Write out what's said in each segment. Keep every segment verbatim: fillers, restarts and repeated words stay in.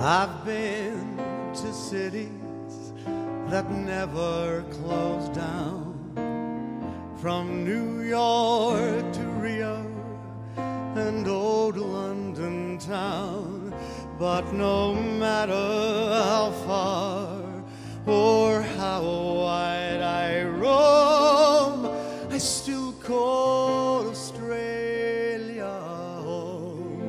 I've been to cities that never close down, from New York to Rio and old London town. But no matter how far or how wide I roam, I still call Australia home.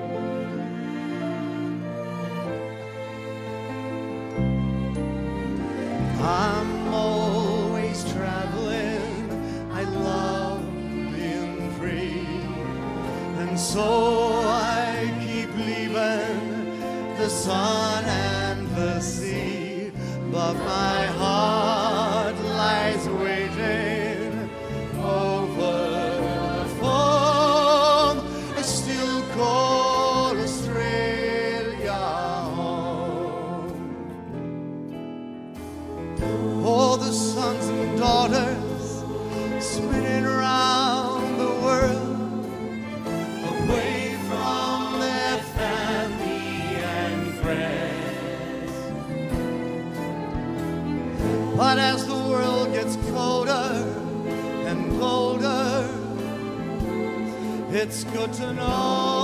I'm always traveling, I love being free, and so I keep leaving the sun and the sea, but my heart lies waiting over the phone. I still call Australia home. All the sons and daughters spinning around the world, away from their family and friends. But as the world gets colder and colder, it's good to know